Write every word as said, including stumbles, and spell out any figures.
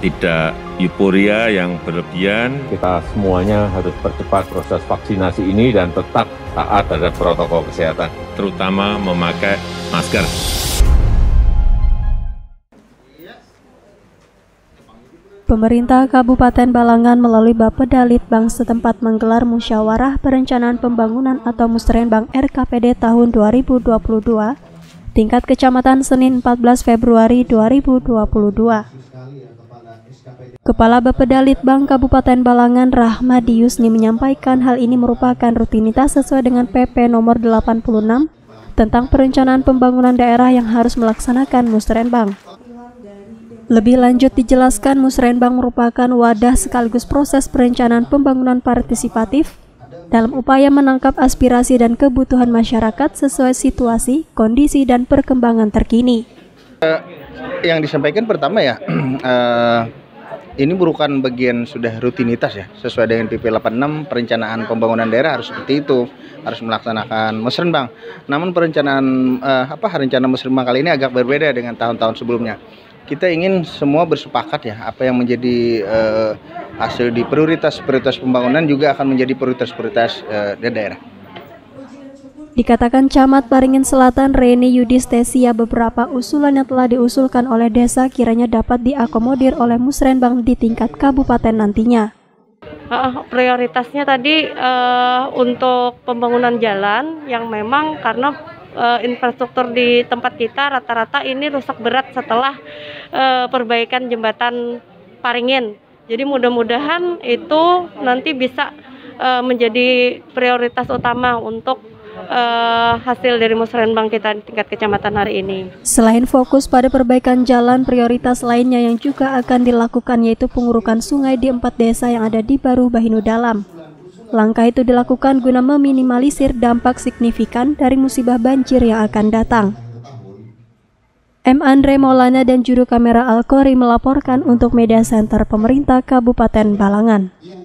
tidak euforia yang berlebihan. Kita semuanya harus percepat proses vaksinasi ini dan tetap taat terhadap protokol kesehatan. Terutama memakai masker. Pemerintah Kabupaten Balangan melalui Bapeda Litbang setempat menggelar musyawarah perencanaan pembangunan atau Musrenbang R K P D tahun dua ribu dua puluh dua, tingkat kecamatan Senin empat belas Februari dua ribu dua puluh dua. Kepala Bapeda Litbang Kabupaten Balangan Rahmadi Yusni menyampaikan hal ini merupakan rutinitas sesuai dengan P P nomor delapan puluh enam tentang perencanaan pembangunan daerah yang harus melaksanakan Musrenbang. Lebih lanjut dijelaskan Musrenbang merupakan wadah sekaligus proses perencanaan pembangunan partisipatif dalam upaya menangkap aspirasi dan kebutuhan masyarakat sesuai situasi, kondisi, dan perkembangan terkini. Uh, yang disampaikan pertama ya, uh, ini merupakan bagian sudah rutinitas ya, sesuai dengan P P delapan puluh enam perencanaan pembangunan daerah harus seperti itu, harus melaksanakan Musrenbang. Namun perencanaan uh, apa rencana Musrenbang kali ini agak berbeda dengan tahun-tahun sebelumnya. Kita ingin semua bersepakat ya, apa yang menjadi uh, hasil di prioritas-prioritas pembangunan juga akan menjadi prioritas-prioritas uh, di daerah. Dikatakan Camat Paringin Selatan Reni Yudistesia, beberapa usulan yang telah diusulkan oleh desa kiranya dapat diakomodir oleh Musrenbang di tingkat kabupaten nantinya. Uh, prioritasnya tadi uh, untuk pembangunan jalan yang memang karena uh, infrastruktur di tempat kita rata-rata ini rusak berat setelah uh, perbaikan jembatan Paringin. Jadi mudah-mudahan itu nanti bisa uh, menjadi prioritas utama untuk Uh, hasil dari Musrenbang kita di tingkat kecamatan hari ini. Selain fokus pada perbaikan jalan, prioritas lainnya yang juga akan dilakukan yaitu pengurukan sungai di empat desa yang ada di Baru Bahinu Dalam. Langkah itu dilakukan guna meminimalisir dampak signifikan dari musibah banjir yang akan datang. M. Andre Maulana dan juru kamera Al-Qori melaporkan untuk Media Center Pemerintah Kabupaten Balangan.